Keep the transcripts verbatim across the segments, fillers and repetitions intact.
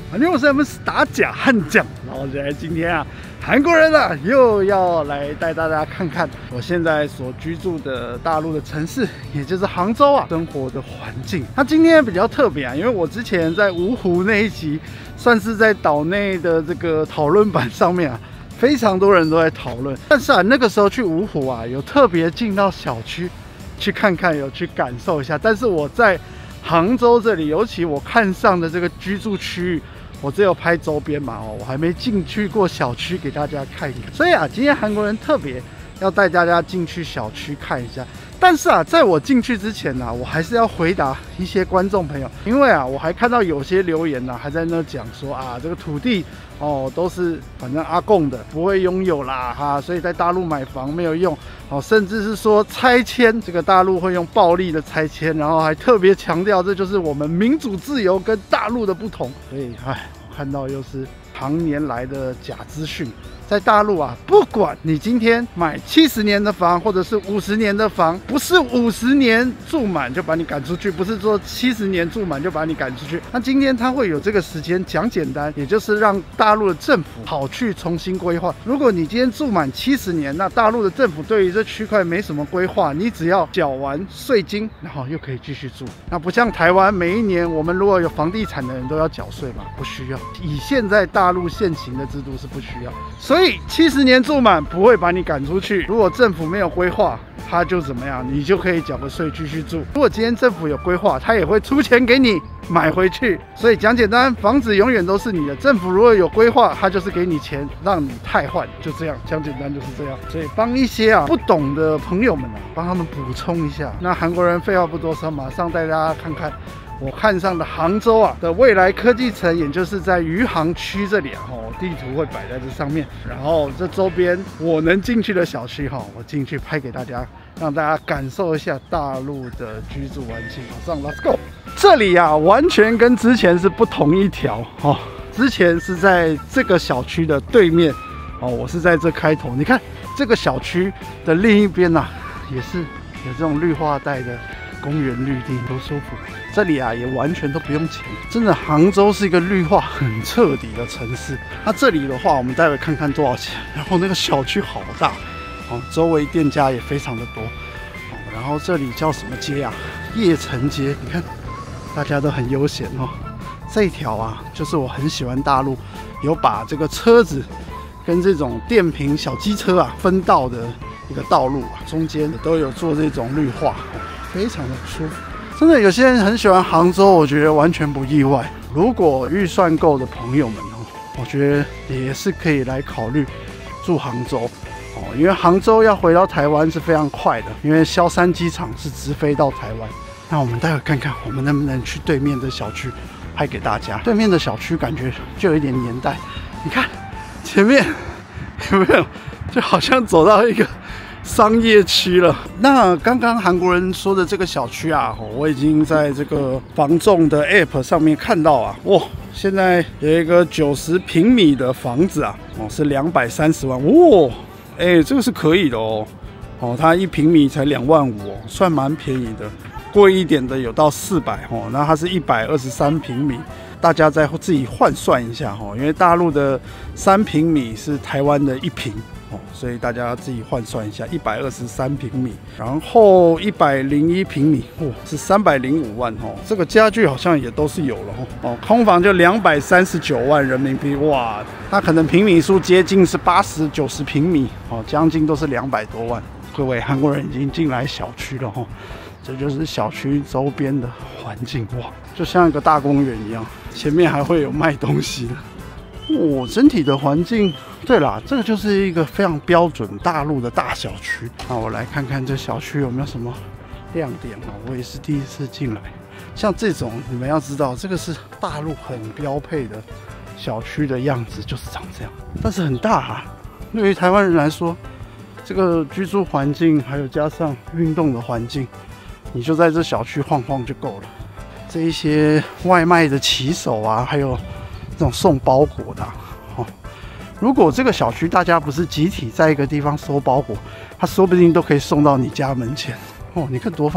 反正我是他们打假悍将。然后现在今天啊，韩国人啊又要来带大家看看我现在所居住的大陆的城市，也就是杭州啊，生活的环境。那今天比较特别啊，因为我之前在芜湖那一集，算是在岛内的这个讨论版上面啊。 非常多人都在讨论，但是啊，那个时候去芜湖啊，有特别进到小区去看看，有去感受一下。但是我在杭州这里，尤其我看上的这个居住区域，我只有拍周边嘛，哦，我还没进去过小区给大家看一看。所以啊，今天韩国人特别要带大家进去小区看一下。 但是啊，在我进去之前呢、啊，我还是要回答一些观众朋友，因为啊，我还看到有些留言呢、啊，还在那讲说啊，这个土地哦都是反正阿共的，不会拥有啦哈，所以在大陆买房没有用哦，甚至是说拆迁，这个大陆会用暴力的拆迁，然后还特别强调这就是我们民主自由跟大陆的不同，所以哎，我看到又是常年来的假资讯。 在大陆啊，不管你今天买七十年的房，或者是五十年的房，不是五十年住满就把你赶出去，不是说七十年住满就把你赶出去。那今天它会有这个时间，讲简单，也就是让大陆的政府好去重新规划。如果你今天住满七十年，那大陆的政府对于这区块没什么规划，你只要缴完税金，然后又可以继续住。那不像台湾，每一年我们如果有房地产的人都要缴税嘛，不需要。以现在大陆现行的制度是不需要，所以。 所以七十年住满不会把你赶出去。如果政府没有规划，他就怎么样，你就可以缴个税继续住。如果今天政府有规划，他也会出钱给你买回去。所以讲简单，房子永远都是你的。政府如果有规划，他就是给你钱让你汰换，就这样。讲简单就是这样。所以帮一些啊不懂的朋友们啊，帮他们补充一下。那韩国人废话不多说，马上带大家看看。 我看上的杭州啊的未来科技城，也就是在余杭区这里啊，哦，地图会摆在这上面。然后这周边我能进去的小区哈，我进去拍给大家，让大家感受一下大陆的居住环境。马上 ，Let's go！ 这里啊，完全跟之前是不同一条哦。之前是在这个小区的对面哦，我是在这开头。你看这个小区的另一边呐、啊，也是有这种绿化带的。 公园绿地多舒服，这里啊也完全都不用钱，真的，杭州是一个绿化很彻底的城市。那这里的话，我们待会看看多少钱。然后那个小区好大，哦，周围店家也非常的多。哦，然后这里叫什么街啊？邺城街，你看，大家都很悠闲哦。这一条啊，就是我很喜欢大陆有把这个车子跟这种电瓶小机车啊分道的一个道路啊，中间都有做这种绿化。 非常的舒服，真的有些人很喜欢杭州，我觉得完全不意外。如果预算够的朋友们哦，我觉得也是可以来考虑住杭州哦，因为杭州要回到台湾是非常快的，因为萧山机场是直飞到台湾。那我们待会看看我们能不能去对面的小区拍给大家。对面的小区感觉就有一点年代，你看前面有没有，就好像走到一个。 商业区了。那刚刚韩国人说的这个小区啊，我已经在这个房仲的 App 上面看到啊，哇，现在有一个九十平米的房子啊，哦，是两百三十万，哇，哎，这个是可以的哦，哦，它一平米才两万五哦，算蛮便宜的。贵一点的有到四百哦，那它是一百二十三平米。 大家再自己换算一下哈，因为大陆的三平米是台湾的一平哦，所以大家自己换算一下，一百二十三平米，然后一百零一平米，哇，是三百零五万哦。这个家具好像也都是有了哦，空房就两百三十九万人民币，哇，它可能平米数接近是八十九十平米哦，将近都是两百多万。各位韩国人已经进来小区了哈，这就是小区周边的环境哇，就像一个大公园一样。 前面还会有卖东西的，哦，整体的环境，对啦，这个就是一个非常标准大陆的大小区。那我来看看这小区有没有什么亮点啊？我也是第一次进来，像这种你们要知道，这个是大陆很标配的小区的样子，就是长这样，但是很大啊。对于台湾人来说，这个居住环境还有加上运动的环境，你就在这小区晃晃就够了。 这一些外卖的骑手啊，还有这种送包裹的、啊，哦，如果这个小区大家不是集体在一个地方收包裹，它说不定都可以送到你家门前。哦，你看多方便！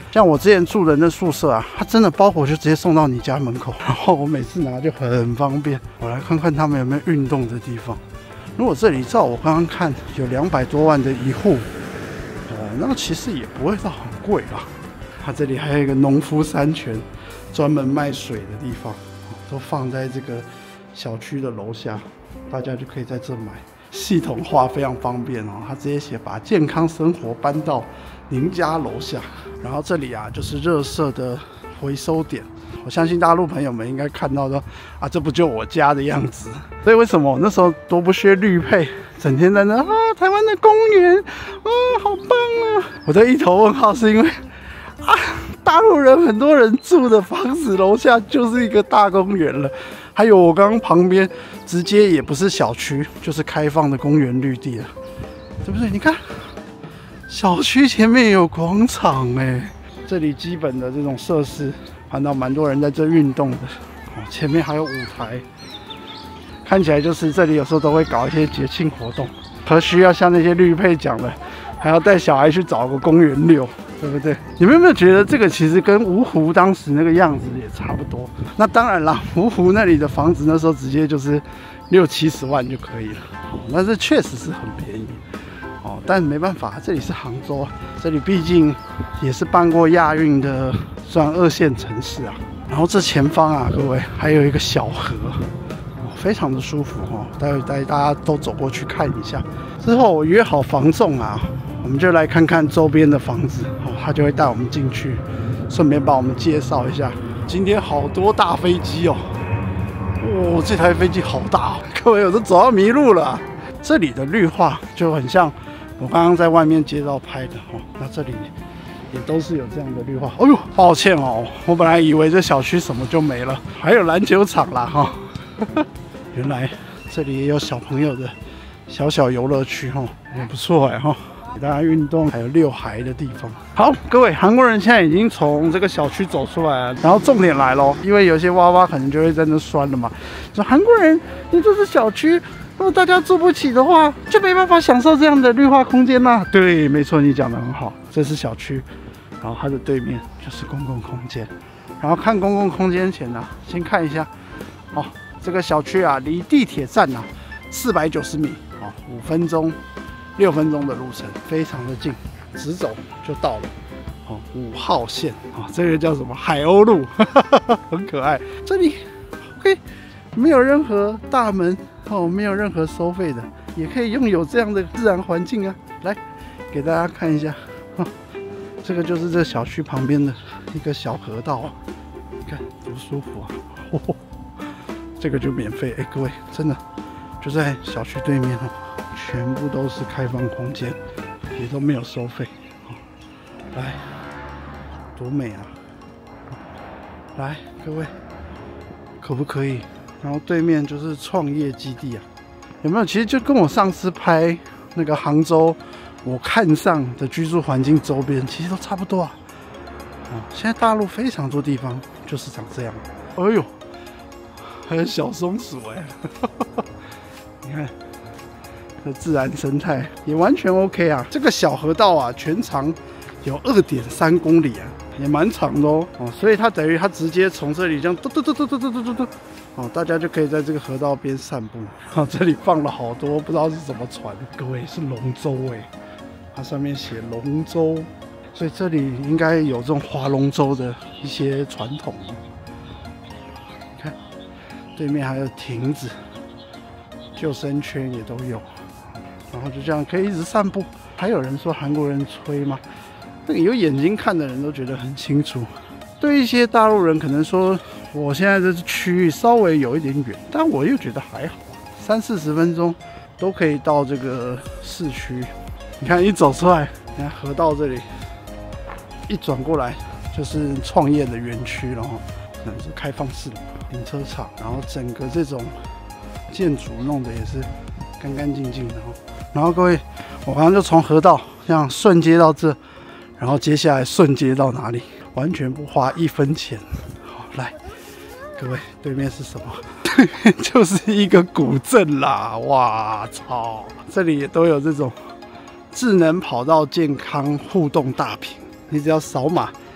像我之前住的那宿舍啊，它真的包裹就直接送到你家门口，然后我每次拿就很方便。我来看看他们有没有运动的地方。如果这里照我刚刚看有两百多万的一户，呃，那其实也不会到很贵啦。它这里还有一个农夫山泉，专门卖水的地方，都放在这个小区的楼下，大家就可以在这买。系统化非常方便哦，它直接写把健康生活搬到您家楼下。然后这里啊就是垃圾的回收点，我相信大陆朋友们应该看到的啊，这不就我家的样子。所以为什么我那时候多不屑绿配，整天在那啊台湾的公园啊好棒啊，我的一头问号是因为啊大陆人很多人住的房子楼下就是一个大公园了。还有我刚刚旁边直接也不是小区，就是开放的公园绿地了，对不对？你看，小区前面有广场哎，这里基本的这种设施，看到蛮多人在这运动的。哦，前面还有舞台，看起来就是这里有时候都会搞一些节庆活动，何须要像那些绿配讲的，还要带小孩去找个公园溜。对不对？你们有没有觉得这个其实跟芜湖当时那个样子也差不多？那当然啦，芜湖那里的房子那时候直接就是六七十万就可以了，哦，但是确实是很便宜哦。但没办法，这里是杭州，这里毕竟也是办过亚运的，算二线城市啊。然后这前方啊，各位还有一个小河，哦，非常的舒服哦。待会带大家都走过去看一下。之后我约好房仲啊。我们就来看看周边的房子哦，他就会带我们进去，顺便帮我们介绍一下。今天好多大飞机哦，哦，这台飞机好大哦，各位我都走到迷路了。这里的绿化就很像我刚刚在外面街道拍的哦，那这里也都是有这样的绿化。哎呦，抱歉哦，我本来以为这小区什么就没了，还有篮球场啦哈，哦。原来这里也有小朋友的小小游乐区哦，也不错哎哈。给大家运动，还有遛孩的地方。好，各位韩国人现在已经从这个小区走出来了，然后重点来咯，因为有些娃娃可能就会在那酸了嘛。说韩国人，你这是小区，如果大家住不起的话，就没办法享受这样的绿化空间啦。对，没错，你讲得很好，这是小区，然后它的对面就是公共空间。然后看公共空间前呢，啊，先看一下，哦，这个小区啊，离地铁站啊四百九十米，哦，五分钟。六分钟的路程，非常的近，直走就到了。哦，五号线啊，哦，这个叫什么海鸥路，很可爱。这里 OK， 没有任何大门哦，没有任何收费的，也可以拥有这样的自然环境啊。来，给大家看一下，哦，这个就是这小区旁边的一个小河道啊，你看多舒服啊！哦，这个就免费哎，各位真的就在小区对面哦。全部都是开放空间，也都没有收费。来，多美啊！来，各位，可不可以？然后对面就是创业基地啊，有没有？其实就跟我上次拍那个杭州，我看上的居住环境周边，其实都差不多啊。啊，现在大陆非常多地方就是长这样。哎呦，还有小松鼠哎，你看。自然生态也完全 OK 啊！这个小河道啊，全长有 二点三公里啊，也蛮长的哦。哦，所以它等于它直接从这里这样嘟嘟嘟嘟嘟嘟嘟嘟嘟，哦，大家就可以在这个河道边散步。哦，这里放了好多不知道是什么船，各位是龙舟哎，它上面写龙舟，所以这里应该有这种划龙舟的一些传统。你看，对面还有亭子、救生圈也都有。然后就这样可以一直散步。还有人说韩国人吹吗？那个有眼睛看的人都觉得很清楚。对一些大陆人可能说，我现在这区域稍微有一点远，但我又觉得还好，三四十分钟都可以到这个市区。你看一走出来，你看河道这里，一转过来就是创业的园区，然后可能是开放式的停车场，然后整个这种建筑弄得也是干干净净的哦。然后各位，我刚刚就从河道这样顺接到这，然后接下来顺接到哪里？完全不花一分钱。好，来，各位，对面是什么？对面就是一个古镇啦！哇操，这里也都有这种智能跑道健康互动大屏，你只要扫码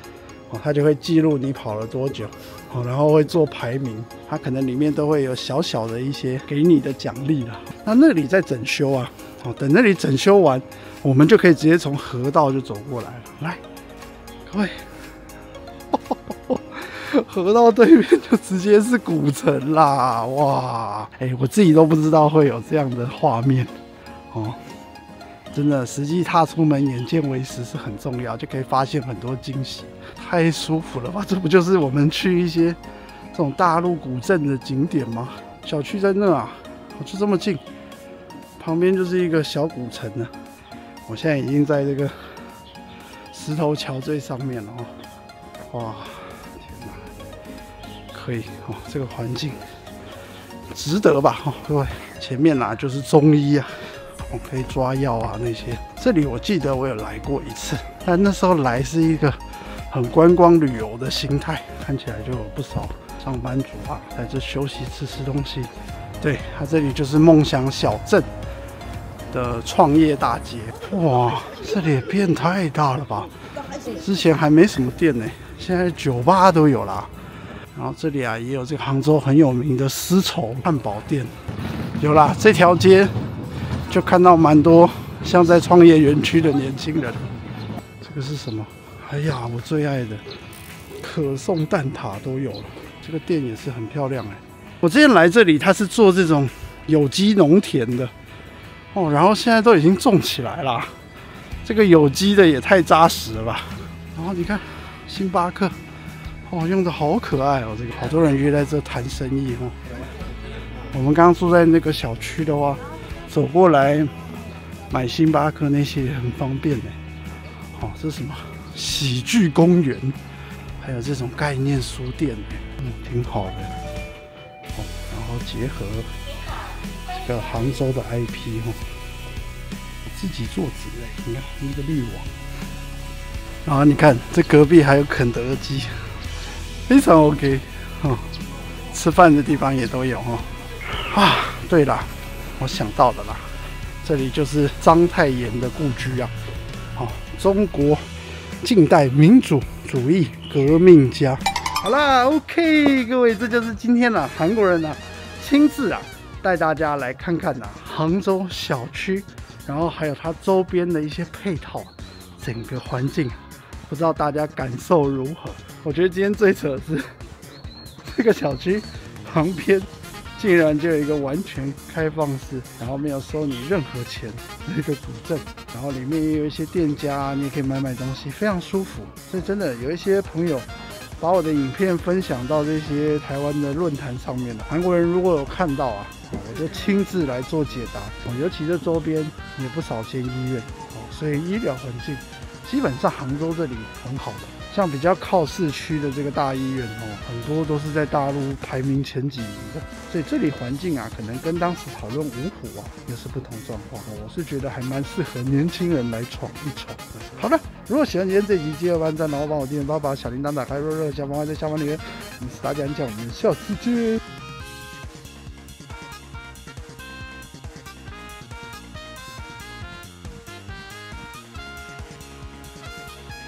哦，它就会记录你跑了多久，哦，然后会做排名，它可能里面都会有小小的一些给你的奖励啦。那那里在整修啊，哦，等那里整修完，我们就可以直接从河道就走过来了。来，各位。河道对面就直接是古城啦，哇！哎、欸，我自己都不知道会有这样的画面哦，真的，实际踏出门，眼见为实是很重要，就可以发现很多惊喜，太舒服了吧？这不就是我们去一些这种大陆古镇的景点吗？小区在那啊，就这么近，旁边就是一个小古城呢。我现在已经在这个石头桥最上面了哦，哇！可以哦，这个环境值得吧？哦，各位，前面啊就是中医啊，我、哦、可以抓药啊那些。这里我记得我有来过一次，但那时候来是一个很观光旅游的心态，看起来就有不少上班族啊在这休息吃吃东西。对，它这里就是梦想小镇的创业大街。哇，这里也变太大了吧？之前还没什么店呢，现在酒吧都有啦。然后这里啊也有这个杭州很有名的丝绸汉堡店，有啦，这条街就看到蛮多像在创业园区的年轻人。这个是什么？哎呀，我最爱的可颂蛋挞都有了。这个店也是很漂亮哎。我之前来这里，它是做这种有机农田的哦，然后现在都已经种起来了。这个有机的也太扎实了吧！然后你看星巴克。哦，用的好可爱哦！这个好多人约在这谈生意哦。我们刚刚住在那个小区的话，走过来买星巴克那些也很方便呢。哦，这是什么？喜剧公园，还有这种概念书店，嗯，挺好的。哦，然后结合这个杭州的 I P 哦，自己做纸哎，你看那个滤网。然后你看这隔壁还有肯德基。非常 OK， 哦，吃饭的地方也都有哦。啊，对了，我想到了啦，这里就是章太炎的故居啊。哦，中国近代民主主义革命家。好啦 ，OK， 各位，这就是今天啊，韩国人啊亲自啊带大家来看看啊杭州小区，然后还有它周边的一些配套，整个环境。不知道大家感受如何？我觉得今天最扯的是，这个小区旁边竟然就有一个完全开放式，然后没有收你任何钱的一个古镇，然后里面也有一些店家，你也可以买买东西，非常舒服。所以真的有一些朋友把我的影片分享到这些台湾的论坛上面了，韩国人如果有看到啊，我就亲自来做解答。尤其这周边也不少间医院，所以医疗环境。基本上杭州这里很好的，像比较靠市区的这个大医院哦，很多都是在大陆排名前几名的，所以这里环境啊，可能跟当时讨论五虎啊又是不同状况。我是觉得还蛮适合年轻人来闯一闯的。好的，如果喜欢今天这集饥饿班赞，然后帮我订阅，帮我把小铃铛打开，热热小方块在下方留言。我是大家讲，我们下次见。